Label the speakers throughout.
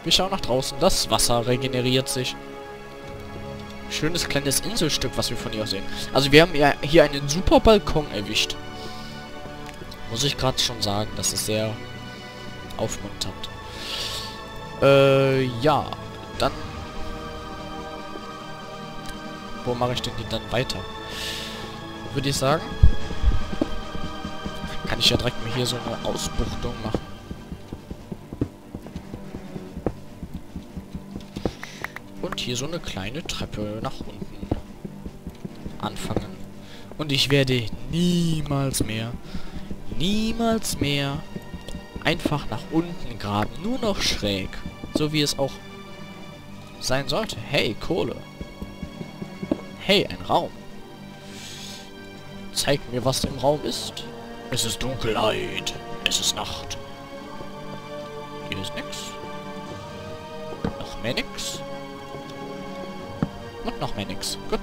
Speaker 1: Wir schauen nach draußen. Das Wasser regeneriert sich. Schönes kleines Inselstück, was wir von hier aus sehen. Also wir haben ja hier einen super Balkon erwischt. Muss ich gerade schon sagen. Das ist sehr aufmunternd. Ja. Dann... Wo mache ich denn die dann weiter? Würde ich sagen... Kann ich ja direkt mal hier so eine Ausbuchtung machen. Und hier so eine kleine Treppe nach unten anfangen. Und ich werde niemals mehr einfach nach unten graben. Nur noch schräg. So wie es auch sein sollte. Hey, Kohle. Hey, ein Raum. Zeig mir, was im Raum ist. Es ist Dunkelheit. Es ist Nacht. Hier ist nix. Noch mehr nix. Und noch mehr nix. Gut.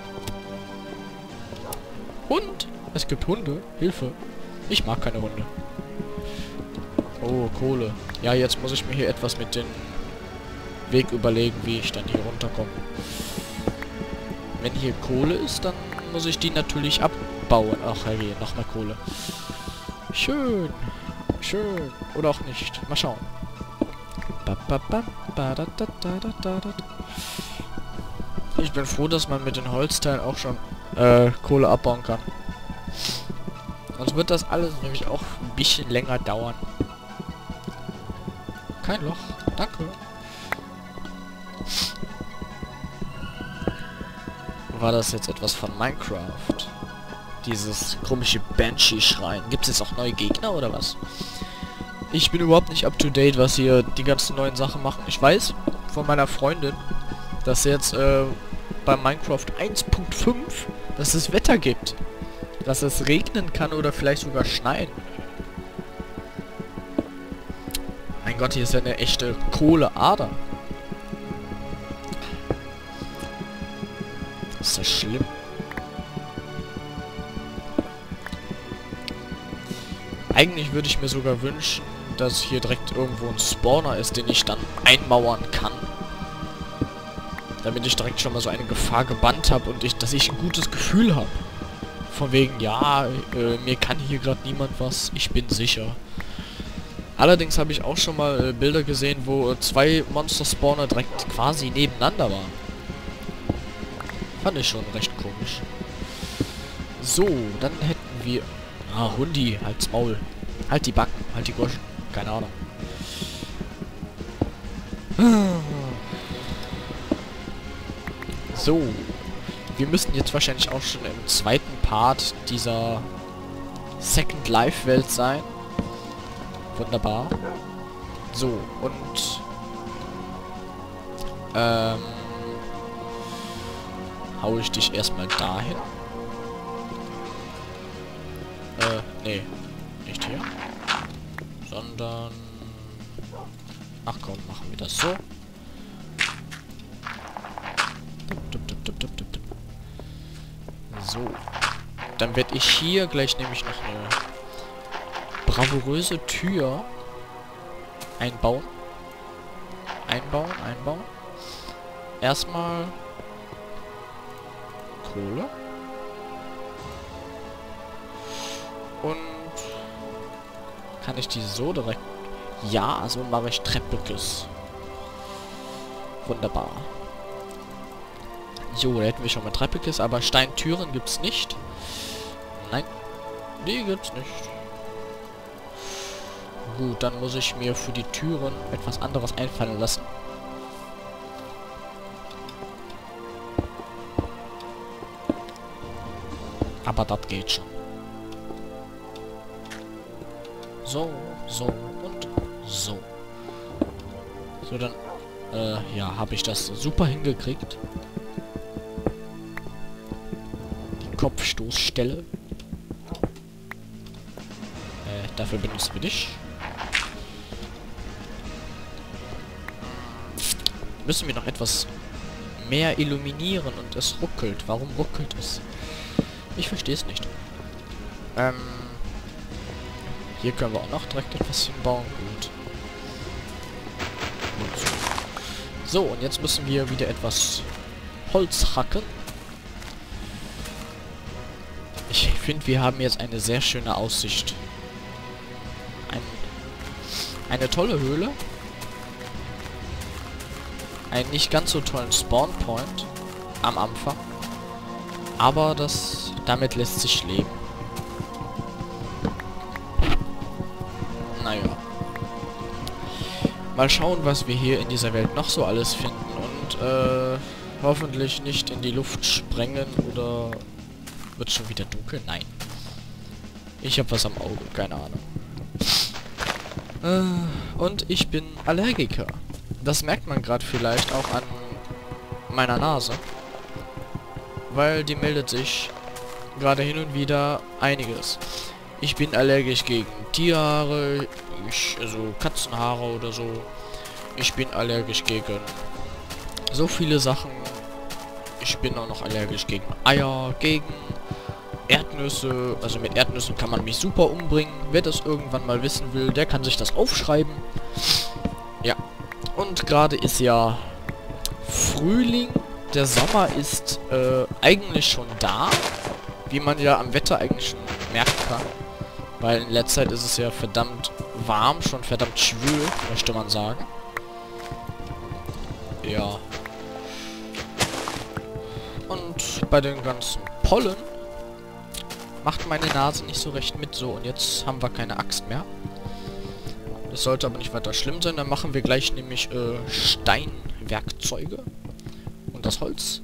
Speaker 1: Hund. Es gibt Hunde. Hilfe. Ich mag keine Hunde. Oh, Kohle. Ja, jetzt muss ich mir hier etwas mit dem Weg überlegen, wie ich dann hier runterkomme. Wenn hier Kohle ist, dann muss ich die natürlich abbauen. Ach, herrje, noch mehr Kohle. Schön. Schön. Oder auch nicht. Mal schauen. Ich bin froh, dass man mit den Holzteilen auch schon Kohle abbauen kann. Sonst wird das alles nämlich auch ein bisschen länger dauern. Kein Loch. Danke. War das jetzt etwas von Minecraft? Dieses komische Banshee-Schreien. Gibt es jetzt auch neue Gegner oder was? Ich bin überhaupt nicht up to date, was hier die ganzen neuen Sachen machen. Ich weiß von meiner Freundin, dass jetzt bei Minecraft 1.5, dass es Wetter gibt. Dass es regnen kann oder vielleicht sogar schneien. Mein Gott, hier ist ja eine echte Kohleader. Ist das schlimm? Eigentlich würde ich mir sogar wünschen, dass hier direkt irgendwo ein Spawner ist, den ich dann einmauern kann. Damit ich direkt schon mal so eine Gefahr gebannt habe und dass ich ein gutes Gefühl habe. Von wegen, ja, mir kann hier gerade niemand was, ich bin sicher. Allerdings habe ich auch schon mal Bilder gesehen, wo zwei Monster-Spawner direkt quasi nebeneinander waren. Fand ich schon recht komisch. So, dann hätten wir... Ah, Hundi, halt's Maul. Halt die Backen, halt die Goschen. Keine Ahnung. So. Wir müssten jetzt wahrscheinlich auch schon im zweiten Part dieser Second Life Welt sein. Wunderbar. So, und... hau ich dich erstmal dahin. Nee. Nicht hier. Sondern... Ach komm, machen wir das so. So. Dann werde ich hier gleich nämlich noch eine bravouröse Tür einbauen. Einbauen. Erstmal Kohle. Und kann ich die so direkt... Ja, so mache ich Treppekes. Wunderbar. So, da hätten wir schon mal Treppekes, aber Steintüren gibt's nicht. Nein, die gibt's nicht. Gut, dann muss ich mir für die Türen etwas anderes einfallen lassen. Aber das geht schon. So, so und so. So, dann, ja, habe ich das super hingekriegt. Die Kopfstoßstelle. Dafür benutzen wir dich. Müssen wir noch etwas mehr illuminieren und es ruckelt. Warum ruckelt es? Ich verstehe es nicht. Hier können wir auch noch direkt etwas hinbauen. Gut. So, und jetzt müssen wir wieder etwas Holz hacken. Ich finde, wir haben jetzt eine sehr schöne Aussicht. Eine tolle Höhle. Einen nicht ganz so tollen Spawn-Point am Anfang. Aber damit lässt sich leben. Naja. Mal schauen, was wir hier in dieser Welt noch so alles finden. Und hoffentlich nicht in die Luft sprengen oder... Wird schon wieder dunkel? Nein. Ich habe was am Auge, keine Ahnung. Und ich bin Allergiker. Das merkt man gerade vielleicht auch an meiner Nase. Weil die meldet sich gerade hin und wieder einiges. Ich bin allergisch gegen Tierhaare, also Katzenhaare oder so. Ich bin allergisch gegen so viele Sachen. Ich bin auch noch allergisch gegen Eier, gegen Erdnüsse. Also mit Erdnüssen kann man mich super umbringen. Wer das irgendwann mal wissen will, der kann sich das aufschreiben. Ja. Und gerade ist ja Frühling. Der Sommer ist eigentlich schon da. Wie man ja am Wetter eigentlich schon merken kann. Weil in letzter Zeit ist es ja verdammt warm, schon verdammt schwül, möchte man sagen. Ja. Und bei den ganzen Pollen macht meine Nase nicht so recht mit. So, und jetzt haben wir keine Axt mehr. Das sollte aber nicht weiter schlimm sein. Dann machen wir gleich nämlich Steinwerkzeuge. Und das Holz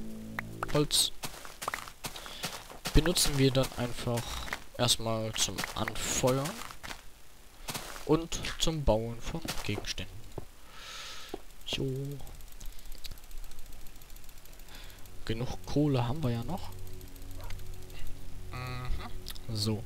Speaker 1: benutzen wir dann einfach erstmal zum Anfeuern und zum Bauen von Gegenständen. So. Genug Kohle haben wir ja noch. So.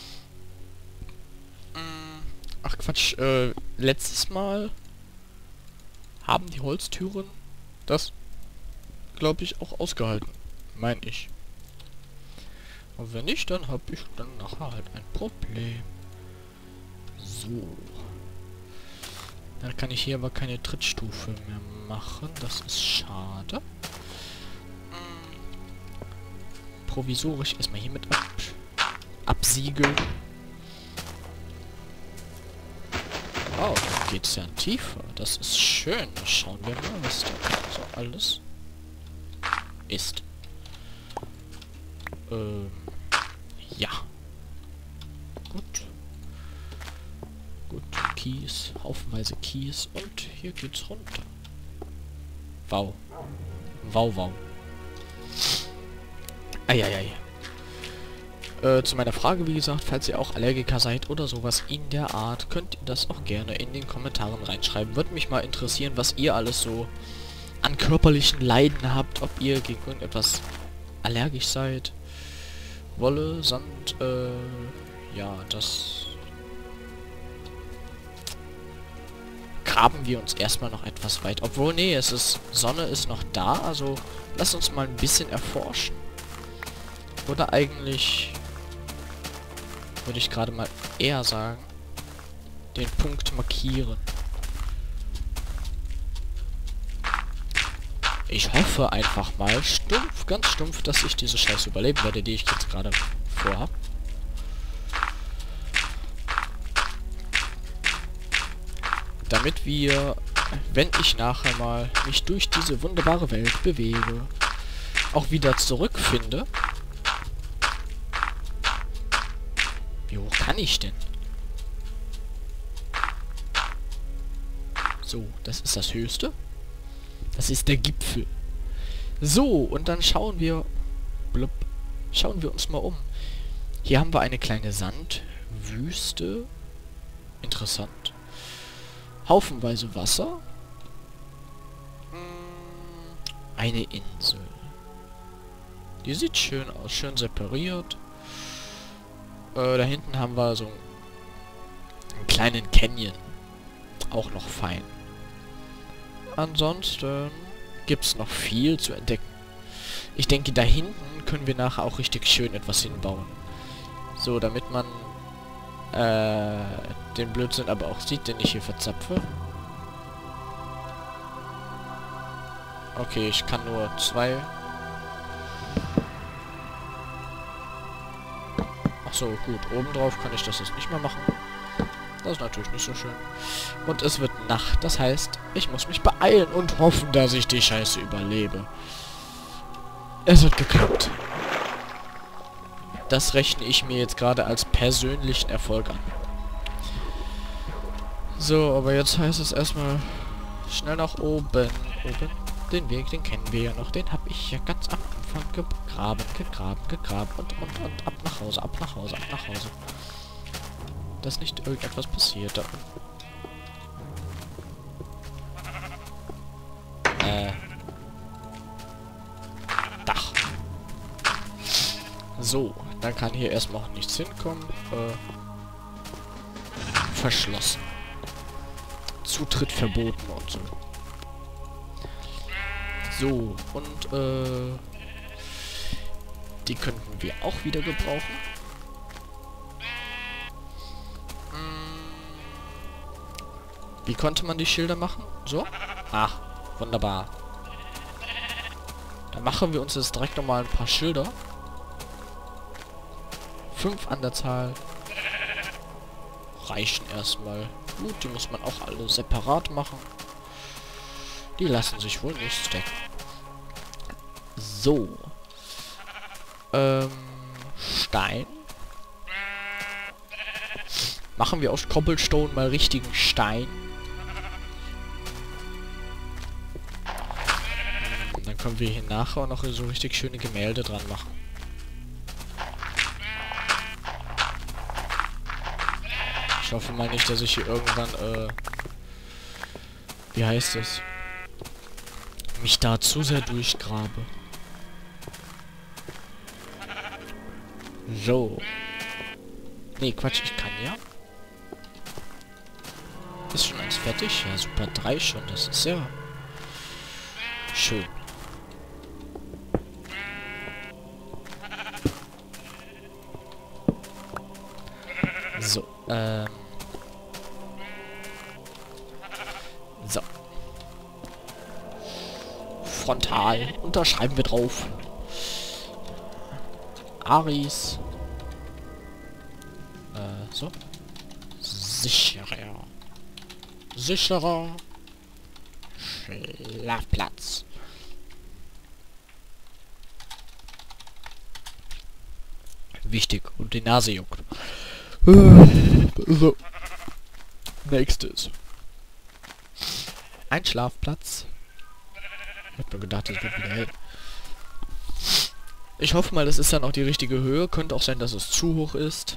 Speaker 1: Ach Quatsch, letztes Mal haben die Holztüren das, glaube ich, auch ausgehalten. Mein ich. Und wenn nicht, dann habe ich dann nachher halt ein Problem. So. Dann kann ich hier aber keine Trittstufe mehr machen. Das ist schade. Provisorisch erstmal hiermit absiegeln. Oh, dann geht's ja tiefer. Das ist schön. Schauen wir mal, was da so alles ist. Ja. Gut. Gut, Kies. Haufenweise Kies. Und hier geht's runter. Wow. Wow, wow. Eieiei. Zu meiner Frage, wie gesagt, falls ihr auch Allergiker seid oder sowas in der Art, könnt ihr das auch gerne in den Kommentaren reinschreiben. Würde mich mal interessieren, was ihr alles so an körperlichen Leiden habt, ob ihr gegen irgendetwas allergisch seid. Wolle, Sand, ja, das graben wir uns erstmal noch etwas weit. Obwohl, nee, Sonne ist noch da, also lasst uns mal ein bisschen erforschen. Oder eigentlich würde ich gerade mal eher sagen, den Punkt markieren. Ich hoffe einfach mal stumpf, ganz stumpf, dass ich diese Scheiße überleben werde, die ich jetzt gerade vorhab. Damit wir, wenn ich nachher mal mich durch diese wunderbare Welt bewege, auch wieder zurückfinde. Wie hoch kann ich denn? So, das ist das Höchste. Das ist der Gipfel. So, und dann schauen wir... Blub, schauen wir uns mal um. Hier haben wir eine kleine Sandwüste. Interessant. Haufenweise Wasser. Eine Insel. Die sieht schön aus, schön separiert. Da hinten haben wir so einen kleinen Canyon. Auch noch fein. Ansonsten gibt es noch viel zu entdecken. Ich denke, da hinten können wir nachher auch richtig schön etwas hinbauen. So, damit man den Blödsinn aber auch sieht, den ich hier verzapfe. Okay, ich kann nur 2. Achso, gut. Obendrauf kann ich das jetzt nicht mehr machen. Das ist natürlich nicht so schön. Und es wird Nacht. Das heißt, ich muss mich beeilen und hoffen, dass ich die Scheiße überlebe. Es hat geklappt. Das rechne ich mir jetzt gerade als persönlichen Erfolg an. So, aber jetzt heißt es erstmal schnell nach oben. Den Weg, den kennen wir ja noch. Den habe ich ja ganz am Anfang gegraben und ab nach Hause, ab nach Hause. Dass nicht irgendetwas passiert da. Dach. So, dann kann hier erstmal auch nichts hinkommen. Verschlossen. Zutritt verboten und so. So, und die könnten wir auch wieder gebrauchen. Wie konnte man die Schilder machen? So? Ach, wunderbar. Dann machen wir uns jetzt direkt nochmal ein paar Schilder. 5 an der Zahl. Reichen erstmal. Gut, die muss man auch alle separat machen. Die lassen sich wohl nicht stacken. So. Stein. Machen wir aus Cobblestone mal richtigen Stein. Dann können wir hier nachher auch noch so richtig schöne Gemälde dran machen. Ich hoffe mal nicht, dass ich hier irgendwann, wie heißt es? Mich da zu sehr durchgrabe. So. Nee, Quatsch, ich kann ja. Ist schon alles fertig? Ja, super, 3 schon. Das ist ja schön. So, so. Frontal. Und da schreiben wir drauf. Aris. So. Sicherer. Sicherer Schlafplatz. Wichtig. Und die Nase juckt. So. Nächstes. Ein Schlafplatz. Ich hab nur gedacht, es wird wieder hell. Ich hoffe mal, das ist dann auch die richtige Höhe. Könnte auch sein, dass es zu hoch ist.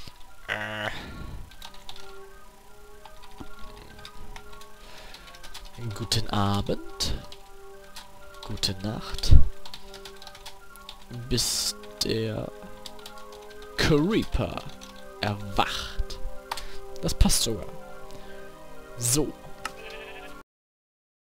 Speaker 1: Guten Abend. Gute Nacht. Bis der Creeper erwacht. Das passt sogar. So.